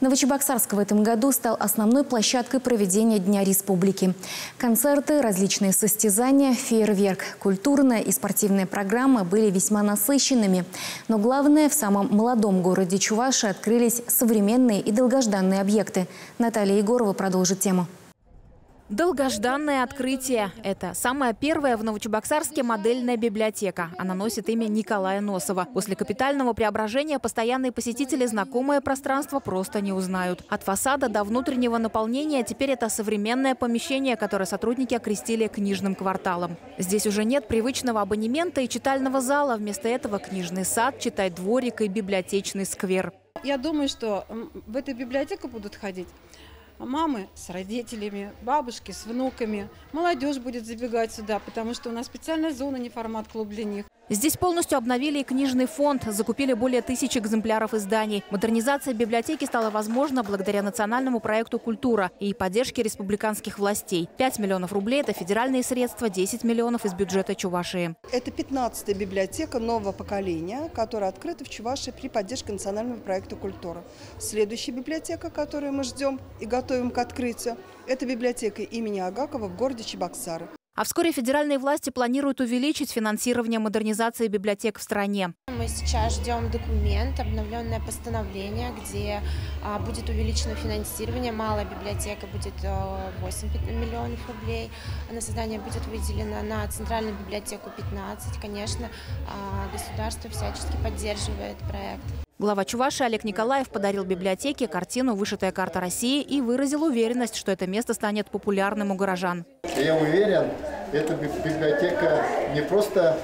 Новочебоксарск в этом году стал основной площадкой проведения Дня Республики. Концерты, различные состязания, фейерверк, культурная и спортивная программы были весьма насыщенными. Но главное, в самом молодом городе Чувашии открылись современные и долгожданные объекты. Наталья Егорова продолжит тему. Долгожданное открытие – это самая первая в Новочебоксарске модельная библиотека. Она носит имя Николая Носова. После капитального преображения постоянные посетители знакомое пространство просто не узнают. От фасада до внутреннего наполнения теперь это современное помещение, которое сотрудники окрестили книжным кварталом. Здесь уже нет привычного абонемента и читального зала. Вместо этого книжный сад, читай-дворик и библиотечный сквер. Я думаю, что в эту библиотеку будут ходить мамы с родителями, бабушки с внуками. Молодежь будет забегать сюда, потому что у нас специальная зона, не формат-клуб для них. Здесь полностью обновили и книжный фонд, закупили более 1000 экземпляров изданий. Модернизация библиотеки стала возможна благодаря национальному проекту «Культура» и поддержке республиканских властей. 5 миллионов рублей – это федеральные средства, 10 миллионов из бюджета Чувашии. Это 15-я библиотека нового поколения, которая открыта в Чувашии при поддержке национального проекта «Культура». Следующая библиотека, которую мы ждем и готовим к открытию, это библиотека имени Агакова в городе Чебоксары. А вскоре федеральные власти планируют увеличить финансирование модернизации библиотек в стране. Мы сейчас ждем документ, обновленное постановление, где будет увеличено финансирование. Малая библиотека будет 8 миллионов рублей. На создание будет выделено, на центральную библиотеку 15. Конечно, государство всячески поддерживает проект. Глава Чувашии Олег Николаев подарил библиотеке картину «Вышитая карта России» и выразил уверенность, что это место станет популярным у горожан. Я уверен, эта библиотека не просто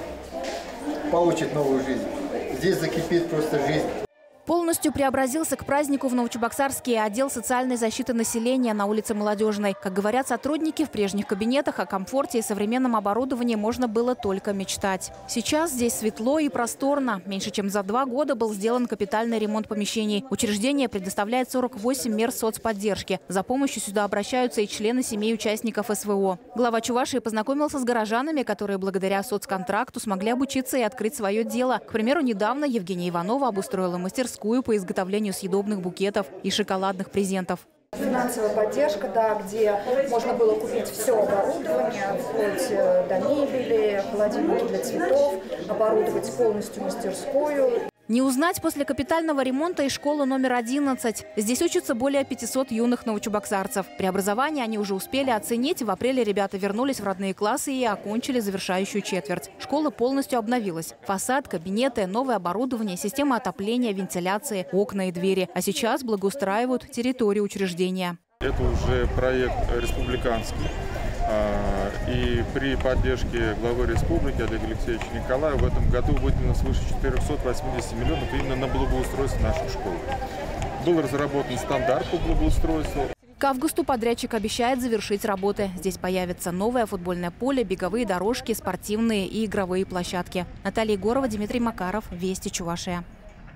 получит новую жизнь, здесь закипит просто жизнь. Полностью преобразился к празднику в Новочебоксарске отдел социальной защиты населения на улице Молодежной. Как говорят сотрудники, в прежних кабинетах о комфорте и современном оборудовании можно было только мечтать. Сейчас здесь светло и просторно. Меньше чем за 2 года был сделан капитальный ремонт помещений. Учреждение предоставляет 48 мер соцподдержки. За помощью сюда обращаются и члены семей участников СВО. Глава Чувашии познакомился с горожанами, которые благодаря соцконтракту смогли обучиться и открыть свое дело. К примеру, недавно Евгения Иванова обустроила мастерскую по изготовлению съедобных букетов и шоколадных презентов. Финансовая поддержка, да, где можно было купить все оборудование, вплоть до мебели, холодильники для цветов, оборудовать полностью мастерскую. Не узнать после капитального ремонта и школы номер 11. Здесь учатся более 500 юных новочебоксарцев. Преобразование они уже успели оценить. В апреле ребята вернулись в родные классы и окончили завершающую четверть. Школа полностью обновилась. Фасад, кабинеты, новое оборудование, система отопления, вентиляции, окна и двери. А сейчас благоустраивают территорию учреждения. Это уже проект республиканский. И при поддержке главы республики Олега Алексеевича Николаева в этом году выделено свыше 480 миллионов именно на благоустройство наших школ. Был разработан стандарт по благоустройству. К августу подрядчик обещает завершить работы. Здесь появится новое футбольное поле, беговые дорожки, спортивные и игровые площадки. Наталья Егорова, Дмитрий Макаров, Вести, Чувашия.